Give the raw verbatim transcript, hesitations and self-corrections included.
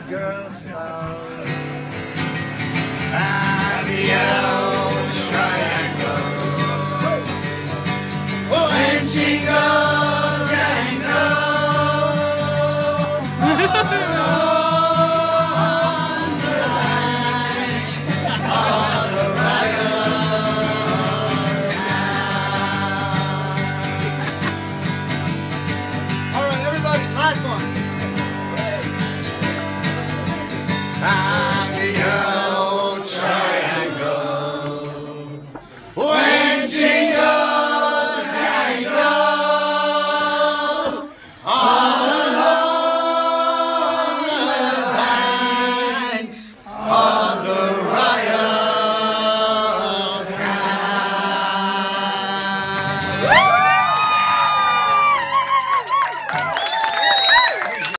girl sound and the yellow triangle. When jingle jangle on the banks of the riot. All right, everybody, last one. And the yellow triangle, when jingle jangle along the banks of the riot canal.